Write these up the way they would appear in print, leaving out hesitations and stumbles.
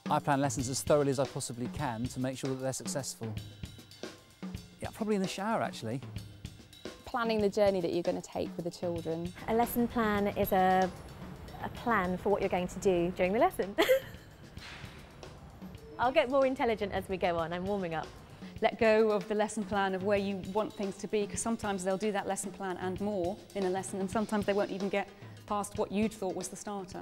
I plan lessons as thoroughly as I possibly can to make sure that they're successful. Yeah, probably in the shower actually. Planning the journey that you're going to take with the children. A lesson plan is a plan for what you're going to do during the lesson. I'll get more intelligent as we go on, I'm warming up. Let go of the lesson plan of where you want things to be, because sometimes they'll do that lesson plan and more in a lesson, and sometimes they won't even get past what you'd thought was the starter.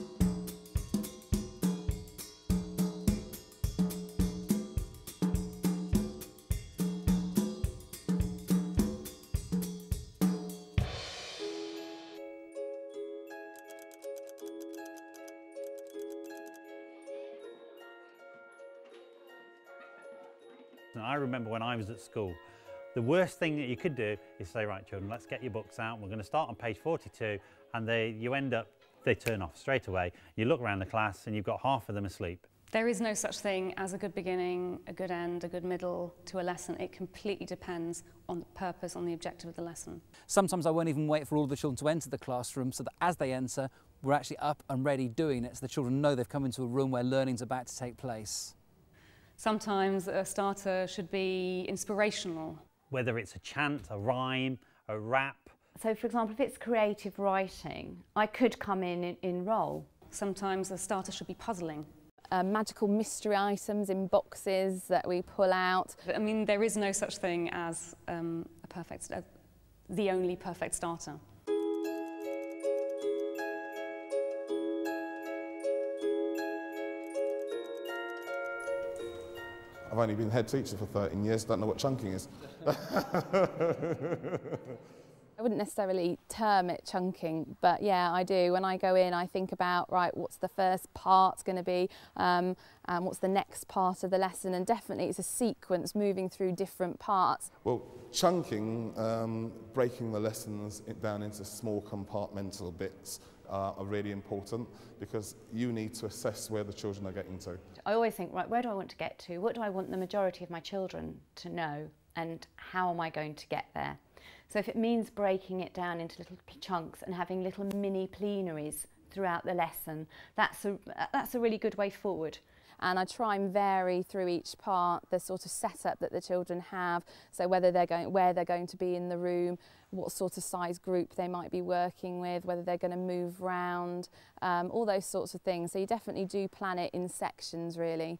I remember when I was at school, the worst thing that you could do is say, right children, let's get your books out, we're going to start on page 42, and they turn off straight away. You look around the class and you've got half of them asleep. There is no such thing as a good beginning, a good end, a good middle to a lesson. It completely depends on the purpose, on the objective of the lesson. Sometimes I won't even wait for all of the children to enter the classroom, so that as they enter, we're actually up and ready doing it, so the children know they've come into a room where learning's about to take place. Sometimes a starter should be inspirational. Whether it's a chant, a rhyme, a rap. So for example, if it's creative writing, I could come in role. Sometimes a starter should be puzzling. Magical mystery items in boxes that we pull out. I mean, there is no such thing as the only perfect starter. I've only been head teacher for 13 years, don't know what chunking is. I wouldn't necessarily term it chunking, but yeah, I do. When I go in, I think about, right, what's the first part going to be, and what's the next part of the lesson, and definitely it's a sequence moving through different parts. Well, chunking, breaking the lessons down into small compartmental bits are really important, because you need to assess where the children are getting to. I always think, right, where do I want to get to? What do I want the majority of my children to know, and how am I going to get there? So if it means breaking it down into little chunks and having little mini plenaries throughout the lesson, that's a really good way forward. And I try and vary through each part the sort of setup that the children have, so where they're going to be in the room, what sort of size group they might be working with, whether they're going to move round, all those sorts of things. So you definitely do plan it in sections, really.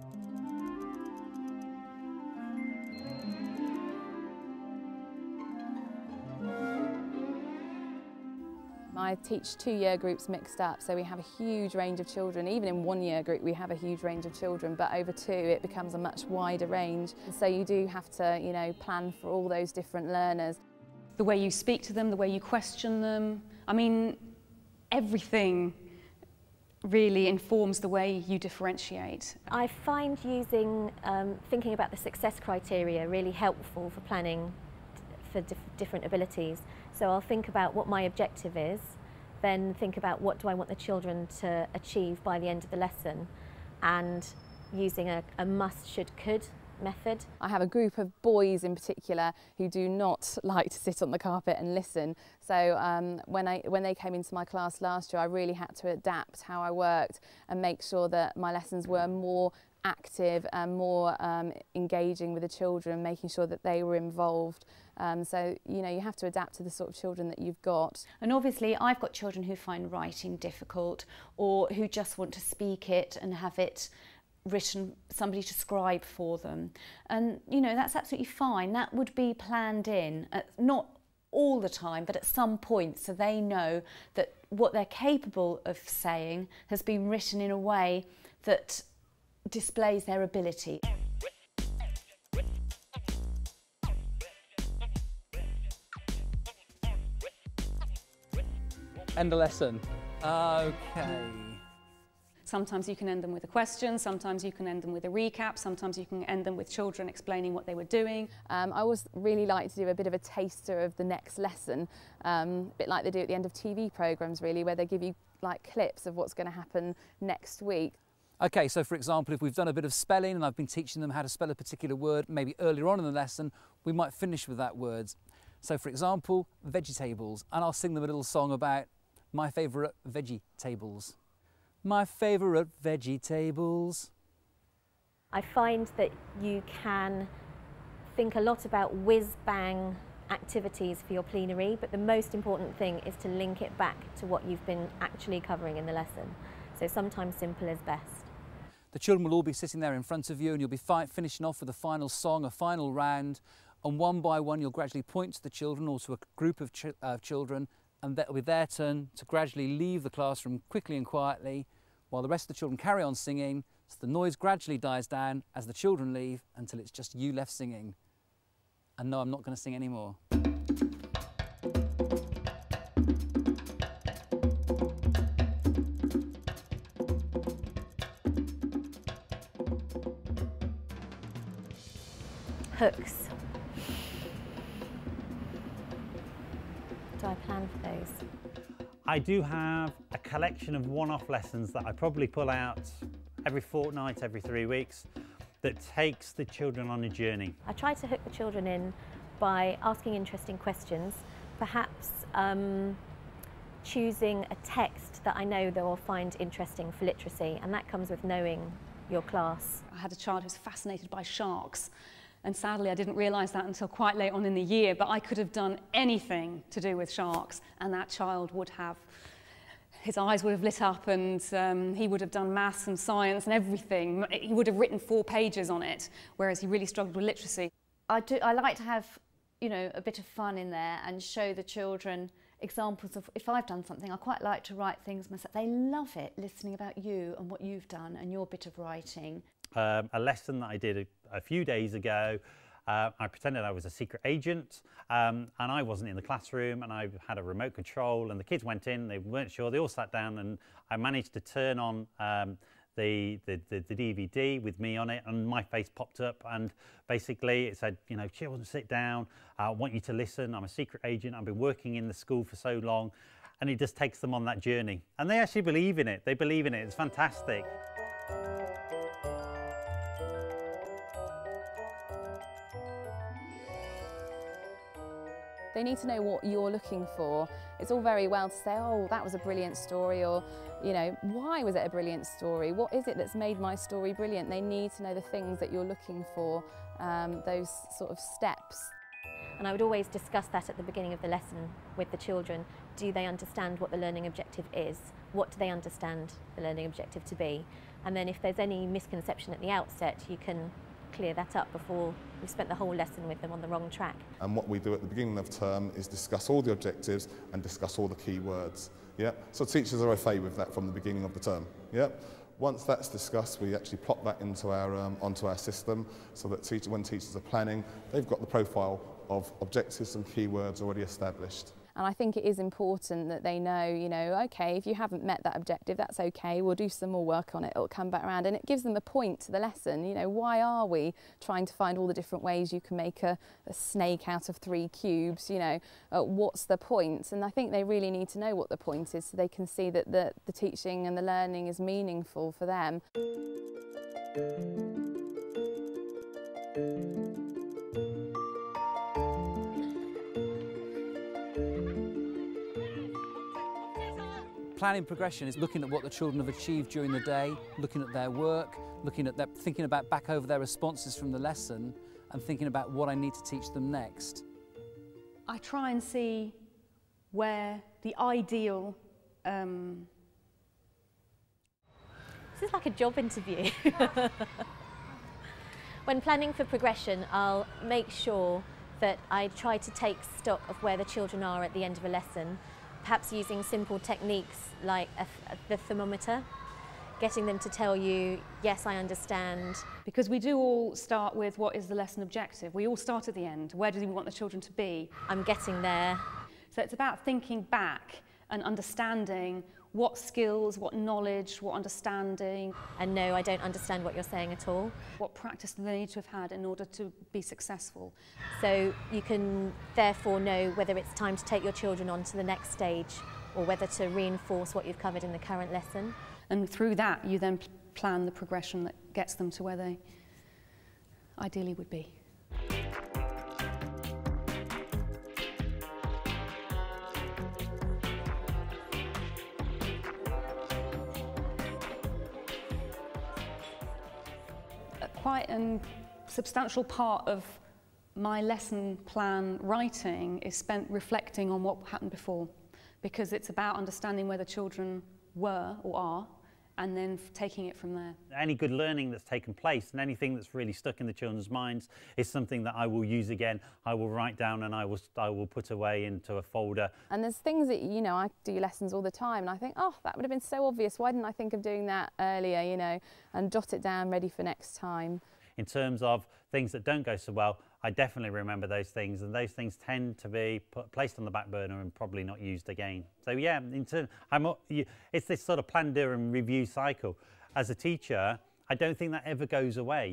I teach 2-year groups mixed up, so we have a huge range of children. Even in 1-year group we have a huge range of children, but over 2 it becomes a much wider range. So you do have to, you know, plan for all those different learners. The way you speak to them, the way you question them, I mean, everything really informs the way you differentiate. I find using, thinking about the success criteria really helpful for planning for different abilities. So I'll think about what my objective is, then think about what do I want the children to achieve by the end of the lesson, and using a must, should, could method. I have a group of boys in particular who do not like to sit on the carpet and listen. So when they came into my class last year, I really had to adapt how I worked and make sure that my lessons were more active and more engaging with the children, making sure that they were involved. So, you know, you have to adapt to the sort of children that you've got. And obviously I've got children who find writing difficult, or who just want to speak it and have it written, somebody to scribe for them. And, you know, that's absolutely fine. That would be planned in, not all the time, but at some point, so they know that what they're capable of saying has been written in a way that displays their ability. End the lesson. Okay. Sometimes you can end them with a question, sometimes you can end them with a recap, sometimes you can end them with children explaining what they were doing. I always really like to do a bit of a taster of the next lesson, a bit like they do at the end of TV programmes really, where they give you like clips of what's going to happen next week. Okay, so for example, if we've done a bit of spelling and I've been teaching them how to spell a particular word, maybe earlier on in the lesson, we might finish with that word. So for example, vegetables, and I'll sing them a little song about my favourite veggie tables. My favourite vegetables. I find that you can think a lot about whiz-bang activities for your plenary, but the most important thing is to link it back to what you've been actually covering in the lesson. So sometimes simple is best. The children will all be sitting there in front of you, and you'll be finishing off with a final song, a final round, and one by one you'll gradually point to the children or to a group of children, and that'll be their turn to gradually leave the classroom quickly and quietly while the rest of the children carry on singing, so the noise gradually dies down as the children leave until it's just you left singing. And no, I'm not going to sing anymore. Hooks. Do I plan for those? I do have a collection of one-off lessons that I probably pull out every fortnight, every 3 weeks, that takes the children on a journey. I try to hook the children in by asking interesting questions, perhaps choosing a text that I know they will find interesting for literacy, and that comes with knowing your class. I had a child who's fascinated by sharks, and sadly I didn't realise that until quite late on in the year, but I could have done anything to do with sharks and that child would have, his eyes would have lit up, and he would have done maths and science and everything. He would have written 4 pages on it, whereas he really struggled with literacy. I like to have, you know, a bit of fun in there and show the children examples of, if I've done something, I quite like to write things myself. They love it, listening about you and what you've done and your bit of writing. A lesson that I did a few days ago, I pretended I was a secret agent, and I wasn't in the classroom, and I had a remote control, and the kids went in, they weren't sure, they all sat down, and I managed to turn on the DVD with me on it, and my face popped up, and basically it said, you know, children, sit down, I want you to listen, I'm a secret agent, I've been working in the school for so long, and it just takes them on that journey. And they actually believe in it, they believe in it, it's fantastic. They need to know what you're looking for. It's all very well to say, oh, that was a brilliant story, or, you know, why was it a brilliant story? What is it that's made my story brilliant? They need to know the things that you're looking for, those sort of steps. And I would always discuss that at the beginning of the lesson with the children. Do they understand what the learning objective is? What do they understand the learning objective to be? And then if there's any misconception at the outset, you can clear that up before we've spent the whole lesson with them on the wrong track. And what we do at the beginning of term is discuss all the objectives and discuss all the key words. Yeah? So teachers are okay with that from the beginning of the term. Yeah? Once that's discussed, we actually plot that into onto our system, so that when teachers are planning, they've got the profile of objectives and keywords already established. And I think it is important that they know, you know, okay, if you haven't met that objective, that's okay, we'll do some more work on it, it'll come back around. And it gives them a point to the lesson, you know, why are we trying to find all the different ways you can make a snake out of 3 cubes, you know, what's the point? And I think they really need to know what the point is so they can see that the teaching and the learning is meaningful for them. Planning progression is looking at what the children have achieved during the day, looking at their work, thinking about back over their responses from the lesson, and thinking about what I need to teach them next. I try and see where the ideal... This is like a job interview. When planning for progression, I'll make sure that I try to take stock of where the children are at the end of a lesson, perhaps using simple techniques like the thermometer, getting them to tell you, yes, I understand. Because we do all start with what is the lesson objective. We all start at the end. Where do we want the children to be? I'm getting there. So it's about thinking back and understanding what skills, what knowledge, what understanding. And no, I don't understand what you're saying at all. What practice do they need to have had in order to be successful? So you can therefore know whether it's time to take your children on to the next stage or whether to reinforce what you've covered in the current lesson. And through that, you then plan the progression that gets them to where they ideally would be. quite a substantial part of my lesson plan writing is spent reflecting on what happened before, because it's about understanding where the children were or are, and then taking it from there. Any good learning that's taken place and anything that's really stuck in the children's minds is something that I will use again, I will write down, and I will put away into a folder. And there's things that, you know, I do lessons all the time and I think, oh, that would have been so obvious, why didn't I think of doing that earlier, you know, and jot it down ready for next time. In terms of things that don't go so well, I definitely remember those things, and those things tend to be placed on the back burner and probably not used again. So yeah, it's this sort of plan, do and review cycle. As a teacher, I don't think that ever goes away.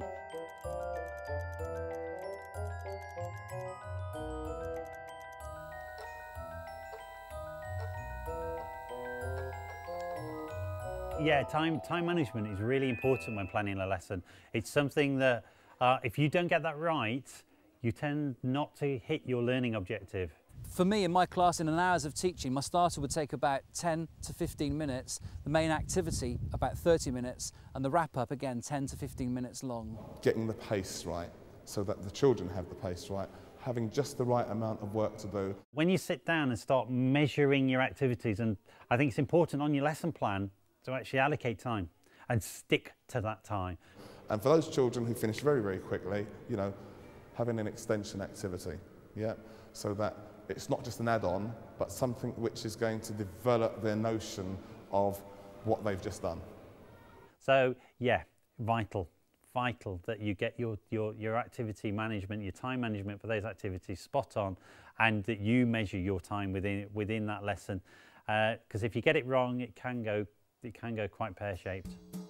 Yeah, time management is really important when planning a lesson. It's something that if you don't get that right, you tend not to hit your learning objective. For me, in my class, in an hours of teaching, my starter would take about 10 to 15 minutes, the main activity about 30 minutes, and the wrap-up, again, 10 to 15 minutes long. Getting the pace right, so that the children have the pace right, having just the right amount of work to do. When you sit down and start measuring your activities, and I think it's important on your lesson plan to actually allocate time and stick to that time. And for those children who finish very, very quickly, you know, having an extension activity, yeah, so that it's not just an add-on, but something which is going to develop their notion of what they've just done. So yeah, vital that you get your activity management, your time management for those activities spot on, and that you measure your time within that lesson. Because if you get it wrong, it can go quite pear-shaped.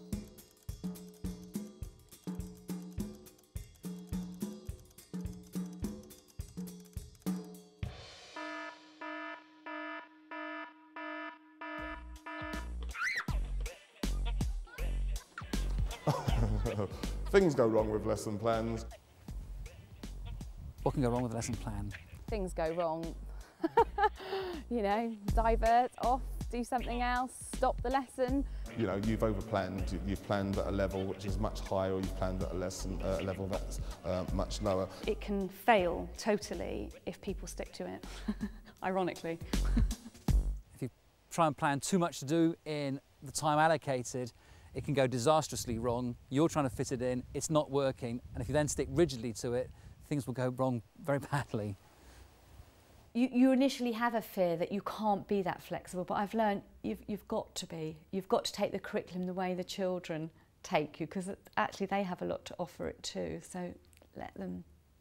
Things go wrong with lesson plans. What can go wrong with a lesson plan? Things go wrong. You know, divert off, do something else, stop the lesson. You know, you've overplanned, you've planned at a level which is much higher, or you've planned at a level that's much lower. It can fail totally if people stick to it, ironically. If you try and plan too much to do in the time allocated, it can go disastrously wrong. You're trying to fit it in, it's not working, and if you then stick rigidly to it, things will go wrong very badly. You initially have a fear that you can't be that flexible, but I've learned you've got to be. You've got to take the curriculum the way the children take you, because actually they have a lot to offer it too. So let them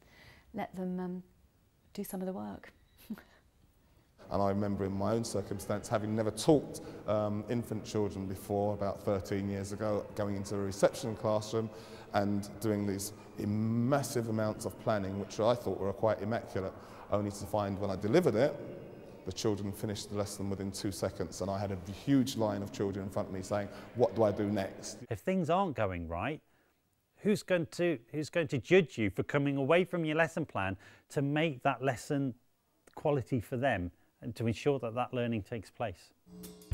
do some of the work. And I remember in my own circumstance, having never taught infant children before, about 13 years ago, going into a reception classroom and doing these massive amounts of planning, which I thought were quite immaculate, only to find when I delivered it, the children finished the lesson within 2 seconds, and I had a huge line of children in front of me saying, what do I do next? If things aren't going right, who's going to judge you for coming away from your lesson plan to make that lesson quality for them and to ensure that that learning takes place?